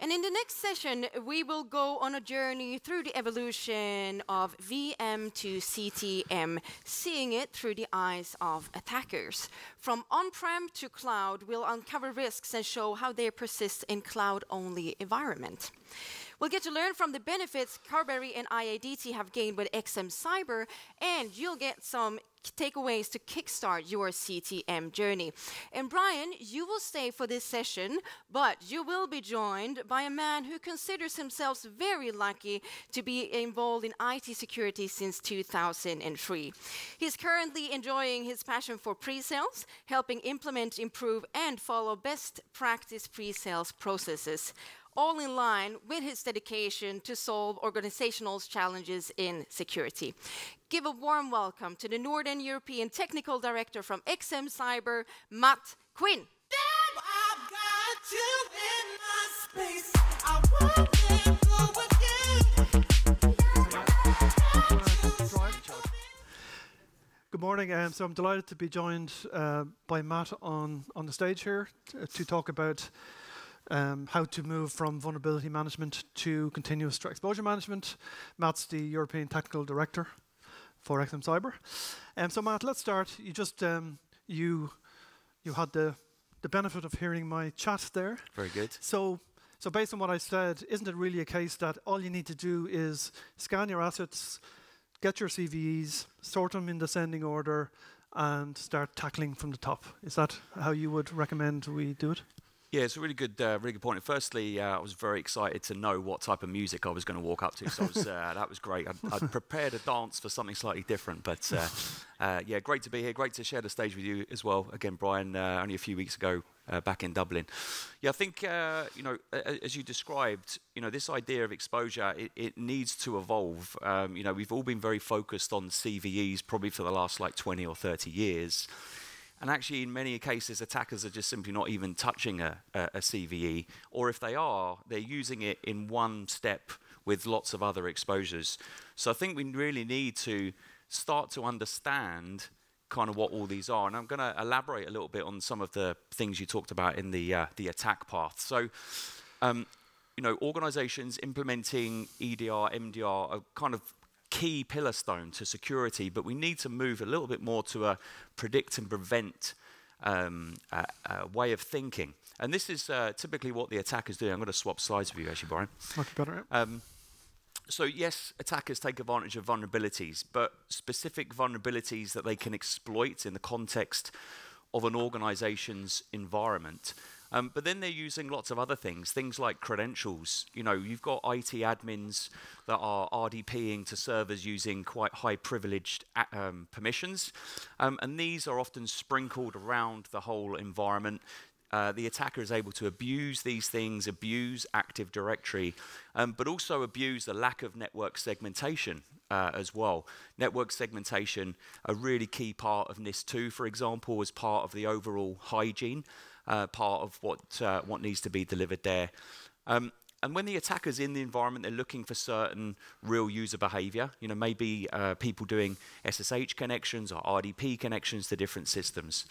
And in the next session, we will go on a journey through the evolution of VM to CTEM, seeing it through the eyes of attackers. From on-prem to cloud, we'll uncover risks and show how they persist in cloud-only environment. We'll get to learn from the benefits Carbery and IADT have gained with XM Cyber, and you'll get some takeaways to kickstart your CTEM journey. And Brian, you will stay for this session, but you will be joined by a man who considers himself very lucky to be involved in IT security since 2003. He's currently enjoying his passion for pre-sales, helping implement, improve, and follow best practice pre-sales processes, all in line with his dedication to solve organizational challenges in security. Give a warm welcome to the Northern European Technical Director from XM Cyber, Matt Quinn. Damn, I've got you in my space. I want to go with you. Good morning. So I'm delighted to be joined by Matt on the stage here to talk about how to move from vulnerability management to continuous threat exposure management. Matt's the European Technical Director for XM Cyber. So Matt, let's start. You just you had the benefit of hearing my chat there. Very good. So based on what I said, isn't it really a case that all you need to do is scan your assets, get your CVEs, sort them in descending order, and start tackling from the top? Is that how you would recommend we do it? Yeah, it's a really good point. Firstly, I was very excited to know what type of music I was going to walk up to, so that was great. I'd prepared a dance for something slightly different, but yeah, great to be here. Great to share the stage with you as well. Again, Brian, only a few weeks ago back in Dublin. Yeah, I think you know, as you described, you know, this idea of exposure, it needs to evolve. You know, we've all been very focused on CVEs probably for the last like 20 or 30 years. And actually, in many cases, attackers are just simply not even touching a CVE. Or if they are, they're using it in one step with lots of other exposures. So I think we really need to start to understand kind of what all these are. And I'm going to elaborate a little bit on some of the things you talked about in the attack path. So, you know, organizations implementing EDR, MDR are kind of key pillar stone to security, but we need to move a little bit more to a predict and prevent way of thinking. And this is typically what the attackers do. I'm going to swap slides with you, actually, Brian. Much better. So yes, attackers take advantage of vulnerabilities, but specific vulnerabilities that they can exploit in the context of an organization's environment. But then they're using lots of other things like credentials. You know, you've got IT admins that are RDPing to servers using quite high privileged permissions. And these are often sprinkled around the whole environment. The attacker is able to abuse these things, abuse Active Directory, but also abuse the lack of network segmentation as well. Network segmentation, a really key part of NIST 2, for example, as part of the overall hygiene. Part of what needs to be delivered there. And when the attacker's in the environment, they're looking for certain real user behavior. You know, maybe people doing SSH connections or RDP connections to different systems.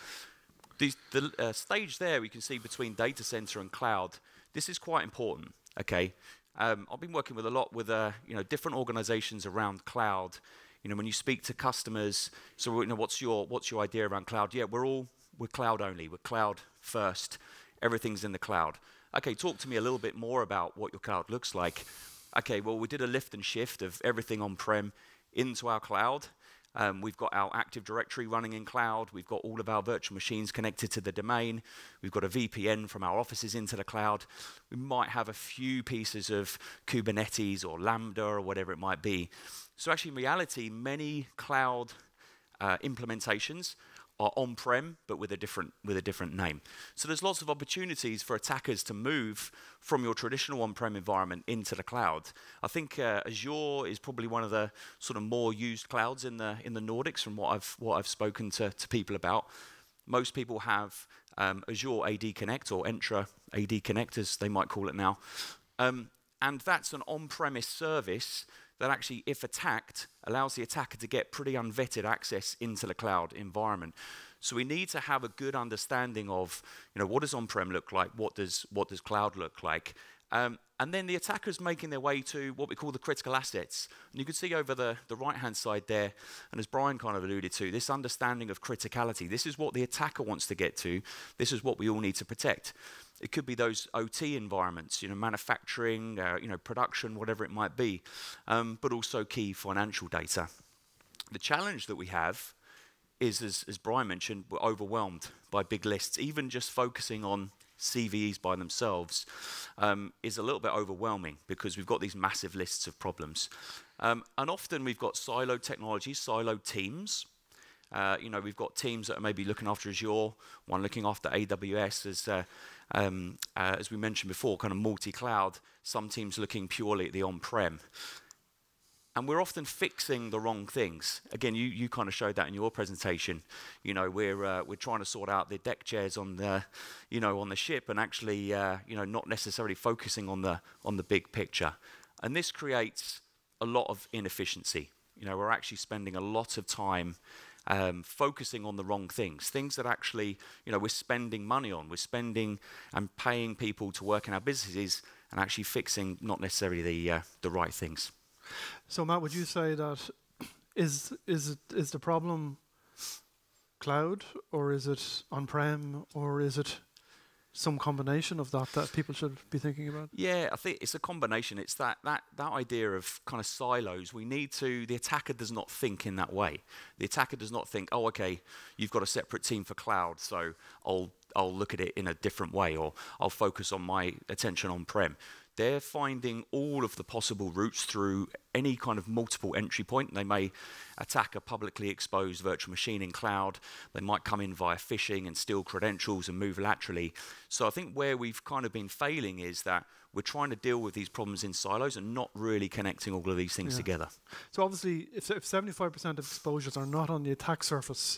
The stage there we can see between data center and cloud. This is quite important. Okay, I've been working with a lot with you know, different organizations around cloud. You know, when you speak to customers, so you know, what's your idea around cloud? Yeah, we're cloud only. We're cloud first. Everything's in the cloud. Okay, talk to me a little bit more about what your cloud looks like. Okay, well, we did a lift and shift of everything on-prem into our cloud. We've got our Active Directory running in cloud. We've got all of our virtual machines connected to the domain. We've got a VPN from our offices into the cloud. We might have a few pieces of Kubernetes or Lambda or whatever it might be. So actually, in reality, many cloud implementations are on-prem, but with a different name. So there's lots of opportunities for attackers to move from your traditional on-prem environment into the cloud. I think Azure is probably one of the sort of more used clouds in the Nordics from what I've spoken to people about. Most people have Azure AD Connect or Entra AD Connect, as they might call it now. And that's an on-premise service that actually, if attacked, allows the attacker to get pretty unvetted access into the cloud environment. So we need to have a good understanding of, you know, what does on-prem look like, what does cloud look like, And then the attackers making their way to what we call the critical assets. And you can see over the right-hand side there, and as Brian kind of alluded to, this understanding of criticality. This is what the attacker wants to get to. This is what we all need to protect. It could be those OT environments, manufacturing, production, whatever it might be, but also key financial data. The challenge that we have is, as Brian mentioned, we're overwhelmed by big lists. Even just focusing on CVEs by themselves is a little bit overwhelming because we've got these massive lists of problems. And often we've got siloed technologies, siloed teams. We've got teams that are maybe looking after Azure, one looking after AWS, as we mentioned before, kind of multi-cloud, some teams looking purely at the on-prem. And we're often fixing the wrong things. Again, you kind of showed that in your presentation. We're trying to sort out the deck chairs on the, on the ship, and actually, not necessarily focusing on the big picture. And this creates a lot of inefficiency. We're actually spending a lot of time focusing on the wrong things that actually, we're spending money on. We're spending and paying people to work in our businesses, and actually fixing not necessarily the right things. So Matt, would you say that is the problem cloud, or is it on-prem, or is it some combination of that people should be thinking about? Yeah, I think it's a combination. It's that idea of kind of silos. The attacker does not think in that way. The attacker does not think, oh, okay, you've got a separate team for cloud, so I'll look at it in a different way, or I'll focus on my attention on-prem. They're finding all of the possible routes through any kind of multiple entry point. They may attack a publicly exposed virtual machine in cloud. They might come in via phishing and steal credentials and move laterally. So I think where we've kind of been failing is that we're trying to deal with these problems in silos and not really connecting all of these things together. So obviously, if 75% of exposures are not on the attack surface,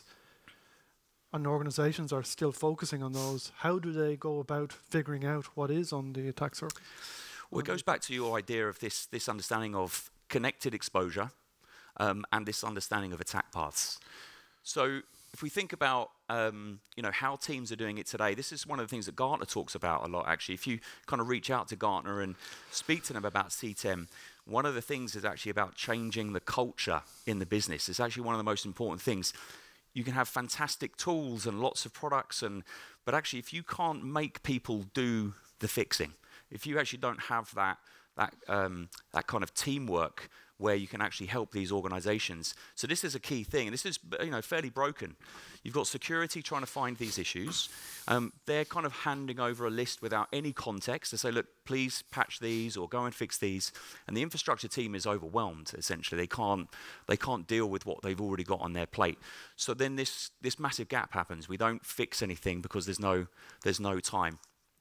and organizations are still focusing on those, how do they go about figuring out what is on the attack surface? Well, it goes back to your idea of this understanding of connected exposure and this understanding of attack paths. So if we think about how teams are doing it today, this is one of the things that Gartner talks about a lot, actually. If you kind of reach out to Gartner and speak to them about CTEM, one of the things is actually about changing the culture in the business. It's actually one of the most important things. You can have fantastic tools and lots of products, but actually if you can't make people do the fixing, if you actually don't have that kind of teamwork where you can actually help these organizations. So this is a key thing, and this is fairly broken. You've got security trying to find these issues. They're kind of handing over a list without any context to say, look, please patch these or go and fix these. And the infrastructure team is overwhelmed, essentially. They can't deal with what they've already got on their plate. So then this massive gap happens. We don't fix anything because there's no time.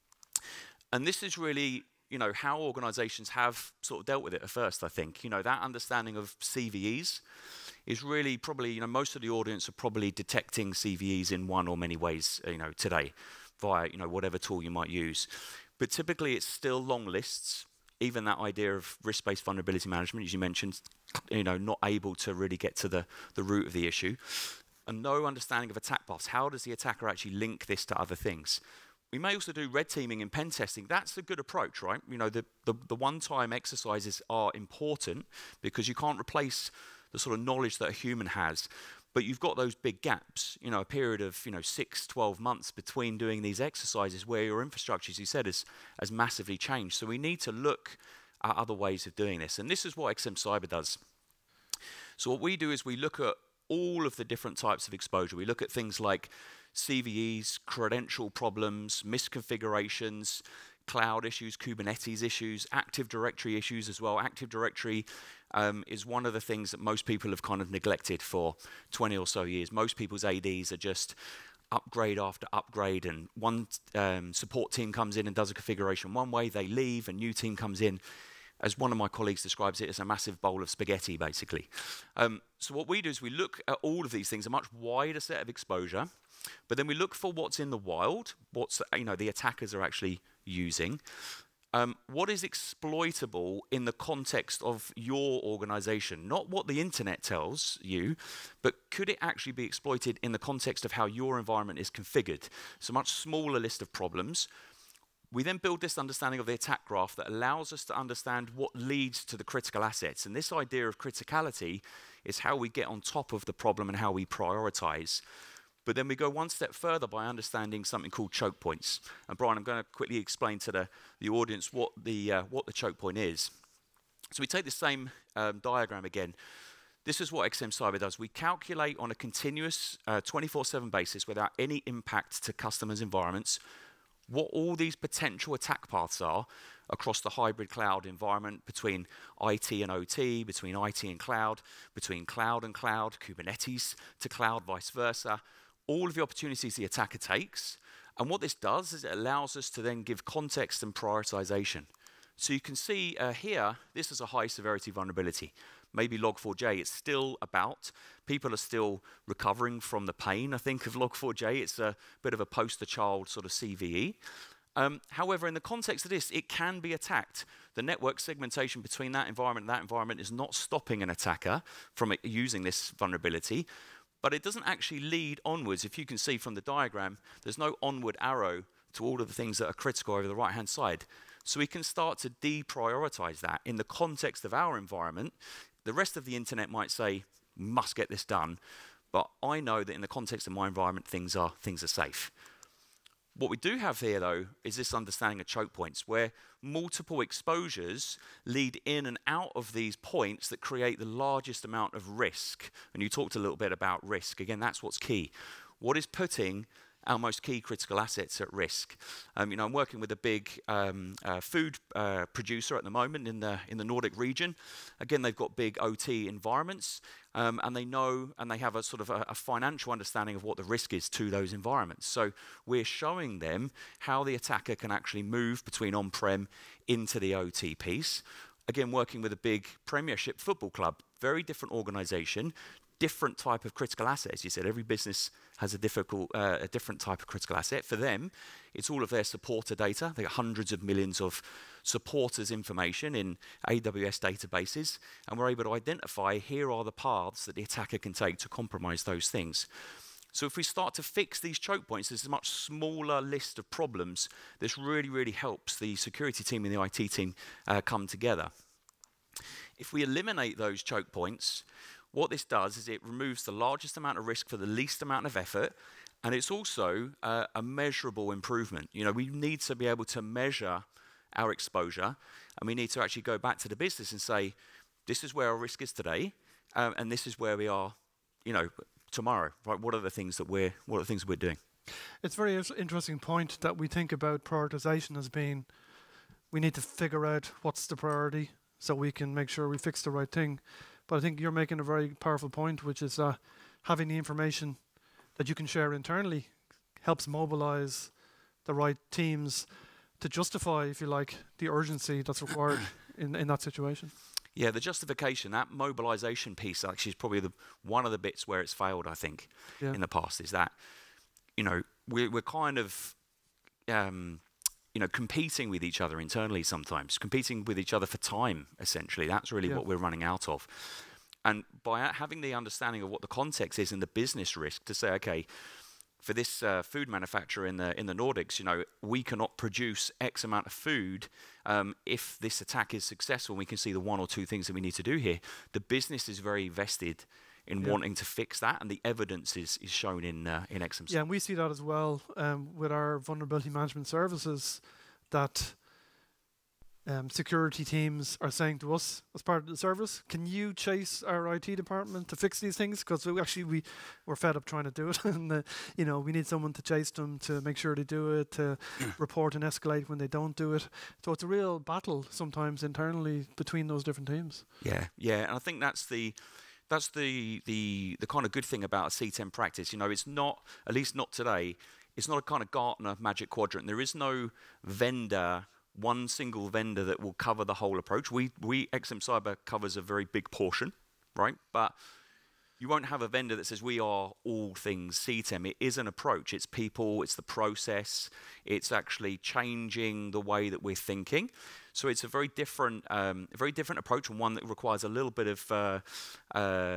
And this is really how organizations have sort of dealt with it at first, I think. That understanding of CVEs is really probably, most of the audience are probably detecting CVEs in one or many ways, today, via, whatever tool you might use. But typically it's still long lists. Even that idea of risk-based vulnerability management, as you mentioned, not able to really get to the root of the issue. And no understanding of attack paths. How does the attacker actually link this to other things? We may also do red teaming and pen testing. That's a good approach, right? The one-time exercises are important because you can't replace the sort of knowledge that a human has. But you've got those big gaps, a period of 6, 12 months between doing these exercises where your infrastructure, as you said, has massively changed. So we need to look at other ways of doing this. And this is what XM Cyber does. So what we do is we look at all of the different types of exposure. We look at things like CVEs, credential problems, misconfigurations, cloud issues, Kubernetes issues, Active Directory issues as well. Active Directory is one of the things that most people have kind of neglected for 20 or so years. Most people's ADs are just upgrade after upgrade, and one support team comes in and does a configuration one way, they leave, a new team comes in. As one of my colleagues describes it, as a massive bowl of spaghetti, basically. So what we do is we look at all of these things, a much wider set of exposure, but then we look for what's in the wild, what's the attackers are actually using, what is exploitable in the context of your organization, not what the internet tells you, but could it actually be exploited in the context of how your environment is configured? It's a much smaller list of problems. We then build this understanding of the attack graph that allows us to understand what leads to the critical assets. And this idea of criticality is how we get on top of the problem and how we prioritize. But then we go one step further by understanding something called choke points. And Brian, I'm going to quickly explain to the audience what the choke point is. So we take the same diagram again. This is what XM Cyber does. We calculate on a continuous 24/7 basis without any impact to customers' environments what all these potential attack paths are across the hybrid cloud environment between IT and OT, between IT and cloud, between cloud and cloud, Kubernetes to cloud, vice versa, all of the opportunities the attacker takes. And what this does is it allows us to then give context and prioritization. So you can see here, this is a high severity vulnerability. Maybe Log4j, it's still about, people are still recovering from the pain, I think, of Log4j. It's a bit of a poster child sort of CVE. However, in the context of this, it can be attacked. The network segmentation between that environment and that environment is not stopping an attacker from using this vulnerability, but it doesn't actually lead onwards. If you can see from the diagram, there's no onward arrow to all of the things that are critical over the right-hand side. So we can start to deprioritize that in the context of our environment. The rest of the internet might say, must get this done, but I know that in the context of my environment, things are safe. What we do have here, though, is this understanding of choke points, where multiple exposures lead in and out of these points that create the largest amount of risk. And you talked a little bit about risk. Again, that's what's key. What is putting our most key critical assets at risk? You know, I'm working with a big food producer at the moment in the Nordic region. Again, they've got big OT environments, and they know and they have a sort of a financial understanding of what the risk is to those environments. So we're showing them how the attacker can actually move between on-prem into the OT piece. Again, working with a big Premiership football club, very different organization, different type of critical asset. As you said, every business has a different type of critical asset. For them, it's all of their supporter data. They got hundreds of millions of supporters' information in AWS databases, and we're able to identify here are the paths that the attacker can take to compromise those things. So if we start to fix these choke points, there's a much smaller list of problems. This really, really helps the security team and the IT team come together. If we eliminate those choke points, what this does is it removes the largest amount of risk for the least amount of effort, and it's also a measurable improvement. You know, we need to be able to measure our exposure, and we need to actually go back to the business and say, this is where our risk is today, and this is where we are, you know, tomorrow. Right? What are the things that we're doing? It's a very interesting point that we think about prioritization as being, we need to figure out what's the priority so we can make sure we fix the right thing. But I think you're making a very powerful point, which is having the information that you can share internally helps mobilize the right teams to justify, if you like, the urgency that's required in that situation. Yeah, the justification, that mobilization piece actually is probably one of the bits where it's failed, I think, in the past, is that, you know, we're kind of, you know, competing with each other internally sometimes, competing with each other for time, essentially. That's really what we're running out of. And by having the understanding of what the context is and the business risk to say, okay, for this food manufacturer in the Nordics, you know, we cannot produce X amount of food if this attack is successful. We can see the one or two things that we need to do here. The business is very vested in wanting to fix that, and the evidence is shown in XM. Yeah, and we see that as well with our vulnerability management services, that security teams are saying to us as part of the service, can you chase our IT department to fix these things? Because we're fed up trying to do it, and you know, we need someone to chase them to make sure they do it, to report and escalate when they don't do it. So it's a real battle sometimes internally between those different teams. Yeah, and I think that's the kind of good thing about a CTEM practice. You know, it's not, at least not today, it's not a kind of Gartner magic quadrant. There is no vendor, one single vendor that will cover the whole approach. XM Cyber covers a very big portion, right? But you won't have a vendor that says we are all things CTEM. It is an approach. It's people, it's the process, it's actually changing the way that we're thinking. So it's a very different approach, and one that requires a little bit of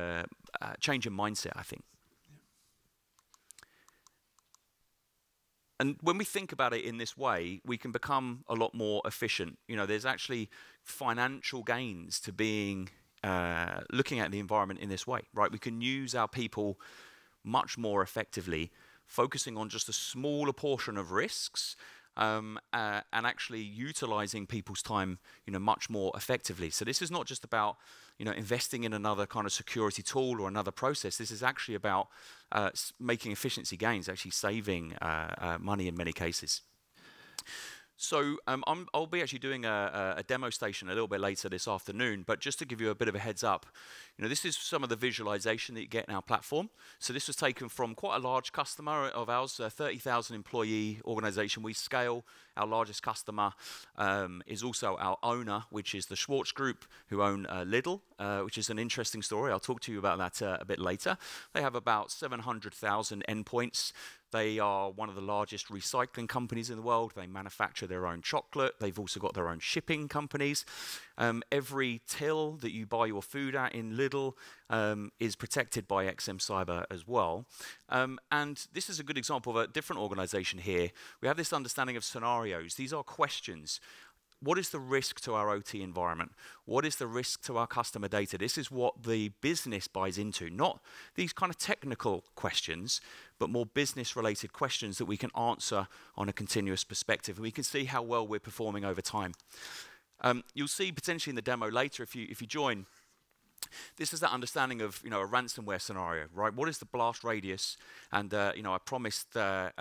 change in mindset, I think. And when we think about it in this way, we can become a lot more efficient. You know, there's actually financial gains to being looking at the environment in this way, right? We can use our people much more effectively, focusing on just a smaller portion of risks, and actually utilizing people's time, you know, much more effectively. So this is not just about, you know, investing in another kind of security tool or another process. This is actually about making efficiency gains, actually saving money in many cases. So I'll be actually doing a demo station a little bit later this afternoon, but just to give you a bit of a heads up, you know, this is some of the visualization that you get in our platform. So this was taken from quite a large customer of ours, a 30,000 employee organization. We scale. Our largest customer is also our owner, which is the Schwartz Group, who own Lidl, which is an interesting story. I'll talk to you about that a bit later. They have about 700,000 endpoints. They are one of the largest recycling companies in the world. They manufacture their own chocolate. They've also got their own shipping companies. Every till that you buy your food at in Lidl is protected by XM Cyber as well. And this is a good example of a different organization here. We have this understanding of scenarios. These are questions. What is the risk to our OT environment? What is the risk to our customer data? This is what the business buys into, not these kind of technical questions, but more business-related questions that we can answer on a continuous perspective. And we can see how well we're performing over time. You'll see potentially in the demo later, if you join, this is that understanding of, you know, a ransomware scenario, right? What is the blast radius? And you know, I promised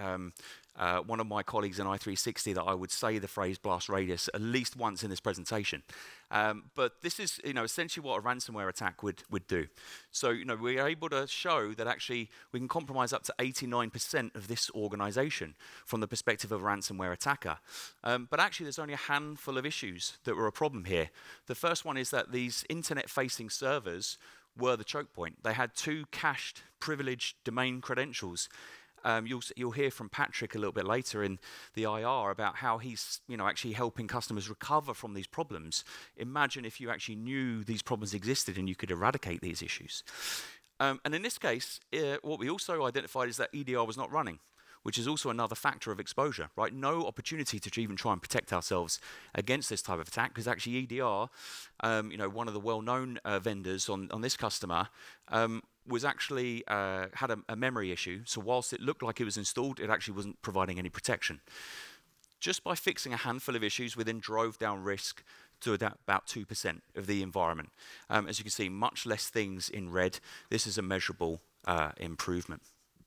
one of my colleagues in i360 that I would say the phrase blast radius at least once in this presentation. But this is, you know, essentially what a ransomware attack would do. So, you know, we're able to show that actually we can compromise up to 89% of this organization from the perspective of a ransomware attacker. But actually, there's only a handful of issues that were a problem here. The first one is that these internet-facing servers were the choke point. They had 2 cached, privileged domain credentials. You'll hear from Patrick a little bit later in the IR about how he's, you know, actually helping customers recover from these problems. Imagine if you actually knew these problems existed and you could eradicate these issues. And in this case, what we also identified is that EDR was not running, which is also another factor of exposure, right? No opportunity to even try and protect ourselves against this type of attack, because actually EDR, you know, one of the well-known vendors on this customer, was actually had a memory issue. So whilst it looked like it was installed, it actually wasn't providing any protection. Just by fixing a handful of issues, we then drove down risk to about 2% of the environment. As you can see, much less things in red. This is a measurable improvement.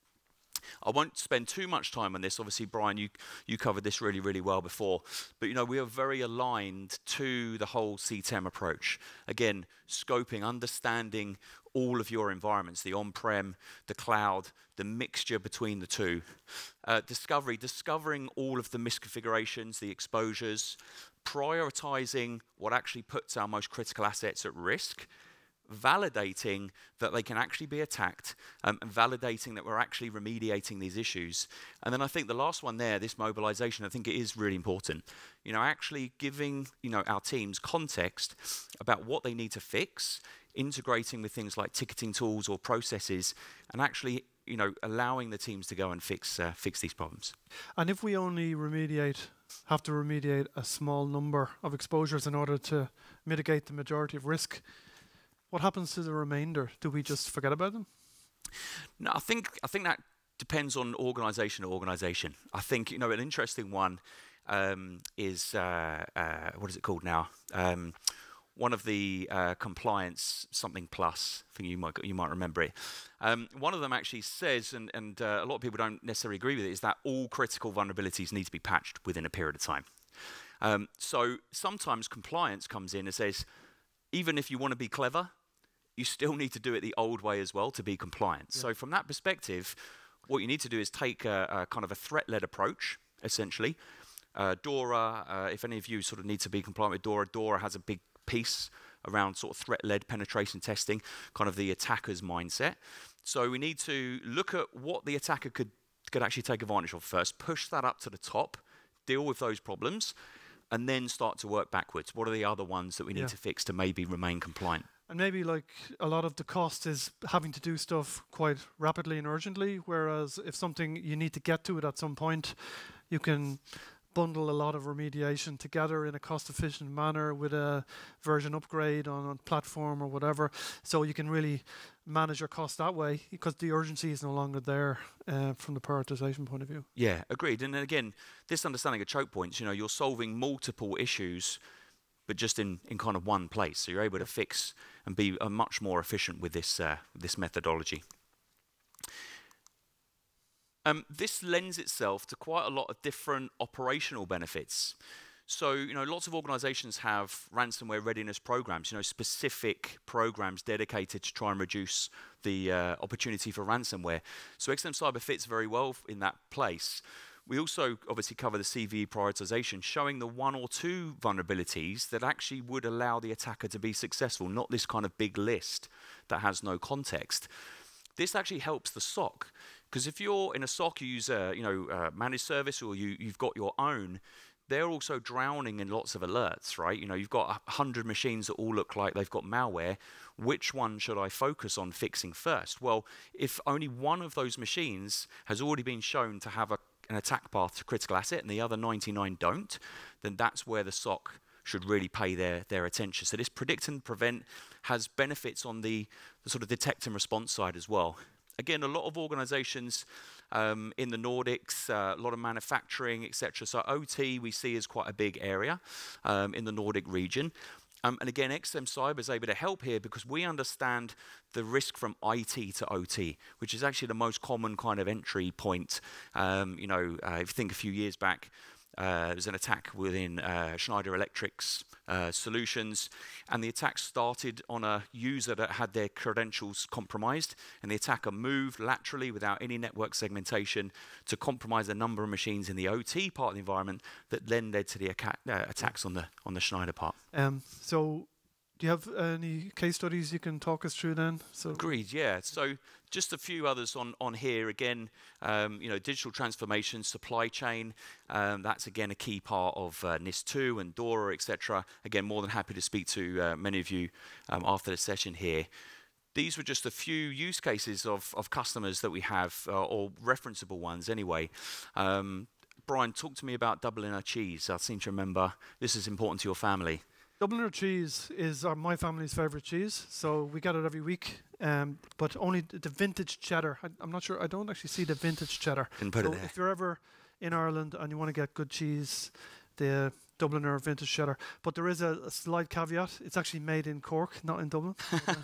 I won't spend too much time on this. Obviously, Brian, you covered this really, really well before. But, you know, we are very aligned to the whole CTEM approach. Again, scoping, understanding all of your environments, the on-prem, the cloud, the mixture between the two. Discovering all of the misconfigurations, the exposures, prioritizing what actually puts our most critical assets at risk, validating that they can actually be attacked, and validating that we're actually remediating these issues. And then I think the last one there, this mobilization, I think it is really important. You know, actually giving, you know, our teams context about what they need to fix, integrating with things like ticketing tools or processes, and actually, you know, allowing the teams to go and fix these problems. And if we only have to remediate a small number of exposures in order to mitigate the majority of risk, what happens to the remainder? Do we just forget about them? No, I think that depends on organization to organization. I think, you know, an interesting one is what is it called now? One of the compliance something plus. I think you might remember it. One of them actually says, and a lot of people don't necessarily agree with it, is that all critical vulnerabilities need to be patched within a period of time. So sometimes compliance comes in and says, even if you want to be clever, you still need to do it the old way as well to be compliant. Yeah. So from that perspective, what you need to do is take a kind of a threat-led approach, essentially. DORA, if any of you sort of need to be compliant with DORA, DORA has a big piece around sort of threat-led penetration testing, kind of the attacker's mindset. So we need to look at what the attacker could actually take advantage of first, push that up to the top, deal with those problems, and then start to work backwards. What are the other ones that we need to fix to maybe remain compliant? And maybe like a lot of the cost is having to do stuff quite rapidly and urgently, whereas if something you need to get to it at some point, you can bundle a lot of remediation together in a cost-efficient manner with a version upgrade on a platform or whatever. So you can really manage your cost that way because the urgency is no longer there from the prioritization point of view. Yeah, agreed. And then again, this understanding of choke points, you're solving multiple issues, but just in kind of one place. So you're able to fix and be much more efficient with this methodology. This lends itself to quite a lot of different operational benefits. So, lots of organizations have ransomware readiness programs, specific programs dedicated to try and reduce the opportunity for ransomware. So XM Cyber fits very well in that place. We also obviously cover the CVE prioritization, showing the 1 or 2 vulnerabilities that actually would allow the attacker to be successful, not this kind of big list that has no context. This actually helps the SOC, because if you're in a SOC, you use a managed service, or you've got your own, they're also drowning in lots of alerts, right? You've got 100 machines that all look like they've got malware. Which one should I focus on fixing first? Well, if only one of those machines has already been shown to have an attack path to critical asset and the other 99 don't, then that's where the SOC should really pay their attention. So this predict and prevent has benefits on the sort of detect and response side as well. Again, a lot of organizations in the Nordics, a lot of manufacturing, etc. So OT we see is quite a big area in the Nordic region. And again, XM Cyber is able to help here because we understand the risk from IT to OT, which is actually the most common kind of entry point. If you think a few years back, there was an attack within Schneider Electric's solutions, and the attack started on a user that had their credentials compromised, and the attacker moved laterally without any network segmentation to compromise a number of machines in the OT part of the environment that then led to the attacks on the Schneider part. So do you have any case studies you can talk us through then? So agreed, yeah. So just a few others on here. Again, digital transformation, supply chain, that's again a key part of NIS2 and DORA, etc. Again, more than happy to speak to many of you after the session here. These were just a few use cases of customers that we have, or referenceable ones anyway. Brian, talk to me about Dubliner cheese. I seem to remember this is important to your family. Dubliner cheese is my family's favourite cheese, so we get it every week, but only the vintage cheddar. I'm not sure, I don't actually see the vintage cheddar. Can put it there. If you're ever in Ireland and you want to get good cheese, the Dubliner vintage cheddar. But there is a slight caveat, it's actually made in Cork, not in Dublin.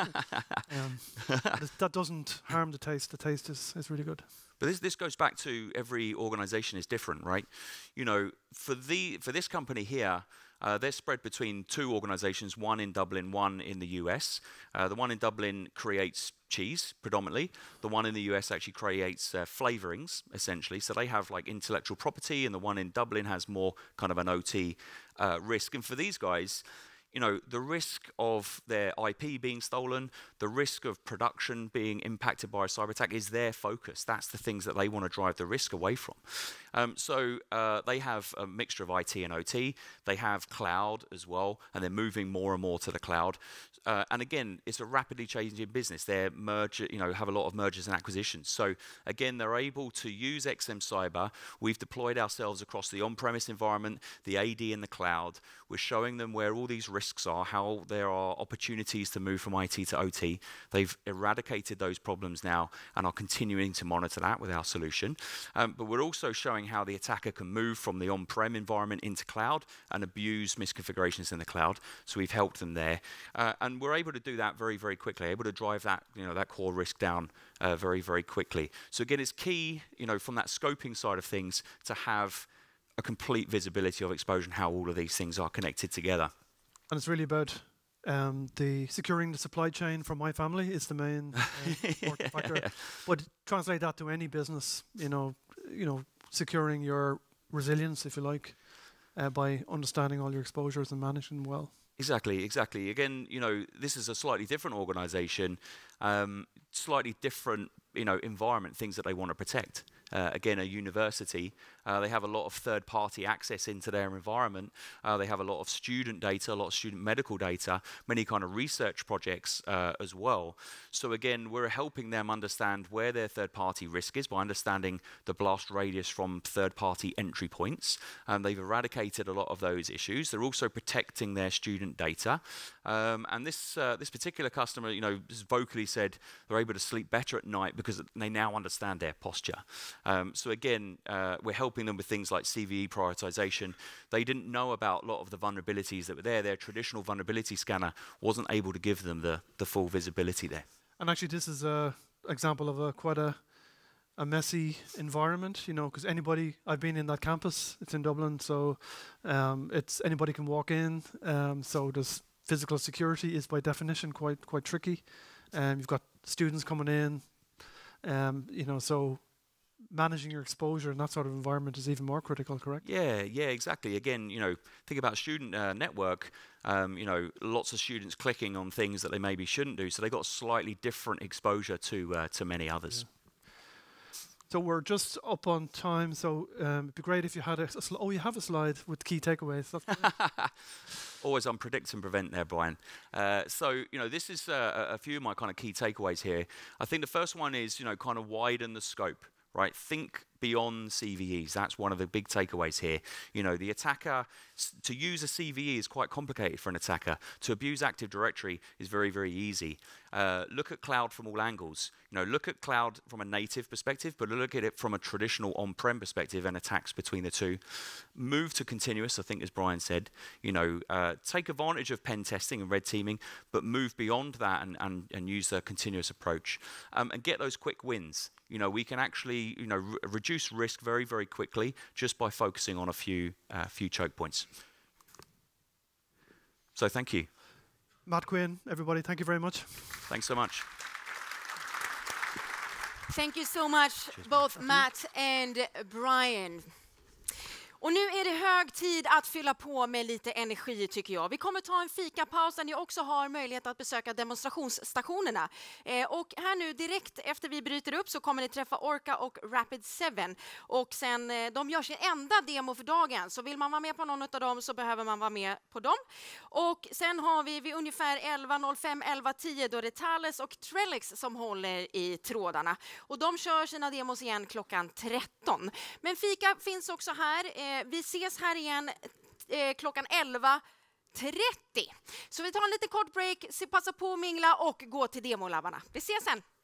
That doesn't harm the taste. The taste is really good. But this goes back to every organisation is different, right? For this company here, they're spread between 2 organizations, one in Dublin, one in the US. The one in Dublin creates cheese, predominantly. The one in the US actually creates flavorings, essentially. So they have like intellectual property, and the one in Dublin has more kind of an OT risk. And for these guys, the risk of their IP being stolen, the risk of production being impacted by a cyber attack is their focus. That's the things that they want to drive the risk away from. So they have a mixture of IT and OT. They have cloud as well, and they're moving more and more to the cloud. And again, it's a rapidly changing business. They have a lot of mergers and acquisitions. So again, they're able to use XM Cyber. We've deployed ourselves across the on-premise environment, the AD and the cloud. We're showing them where all these risks are, how there are opportunities to move from IT to OT. They've eradicated those problems now and are continuing to monitor that with our solution. But we're also showing how the attacker can move from the on-prem environment into cloud and abuse misconfigurations in the cloud. So we've helped them there. And we're able to do that very, very quickly, able to drive that, that core risk down very, very quickly. So again, it's key, from that scoping side of things to have a complete visibility of exposure and how all of these things are connected together. And it's really about the securing the supply chain for my family is the main important factor. Yeah. But translate that to any business, securing your resilience, if you like, by understanding all your exposures and managing them well. Exactly. Again, this is a slightly different organization, slightly different, environment, things that they want to protect. Again, a university, They have a lot of third-party access into their environment. They have a lot of student data, a lot of student medical data, many kind of research projects as well. So again, we're helping them understand where their third-party risk is by understanding the blast radius from third-party entry points. They've eradicated a lot of those issues. They're also protecting their student data. And this particular customer, has vocally said they're able to sleep better at night because they now understand their posture. So again, we're helping them with things like CVE prioritization. They didn't know about a lot of the vulnerabilities that were there. Their traditional vulnerability scanner wasn't able to give them the full visibility there. And actually, this is an example of quite a messy environment, because I've been in that campus, it's in Dublin, so it's anybody can walk in, so there's physical security is by definition quite tricky. You've got students coming in, so managing your exposure in that sort of environment is even more critical, correct? Yeah, exactly. Again, think about student network, lots of students clicking on things that they maybe shouldn't do, so they got slightly different exposure to many others. Yeah. So we're just up on time, so it'd be great if you had you have a slide with key takeaways. Always on predict and prevent there, Brian. So, this is a few of my kind of key takeaways here. I think the first one is, kind of widen the scope, right? Think beyond CVEs. That's one of the big takeaways here. The attacker, to use a CVE is quite complicated for an attacker. To abuse Active Directory is very, very easy. Look at cloud from all angles. Look at cloud from a native perspective, but look at it from a traditional on-prem perspective and attacks between the two. Move to continuous, I think, as Brian said. Take advantage of pen testing and red teaming, but move beyond that and use the continuous approach. And get those quick wins. We can actually, reduce risk very, very quickly just by focusing on a few choke points. So thank you. Matt, Quinn, everybody, thank you very much. Thanks so much. Thank you so much, both Matt and Brian. Och nu är det hög tid att fylla på med lite energi tycker jag. Vi kommer ta en fikapaus där ni också har möjlighet att besöka demonstrationsstationerna. Och här nu direkt efter vi bryter upp så kommer ni träffa Orca och Rapid7. Och sen, de gör sin enda demo för dagen. Så vill man vara med på någon av dem så behöver man vara med på dem. Och sen har vi vid ungefär 11.05, 11.10 då det är Thales och Trellix som håller i trådarna. Och de kör sina demos igen klockan 13. Men fika finns också här. Vi ses här igen klockan 11.30. Så vi tar en liten kort break, passa på att mingla och gå till demolabbarna. Vi ses sen!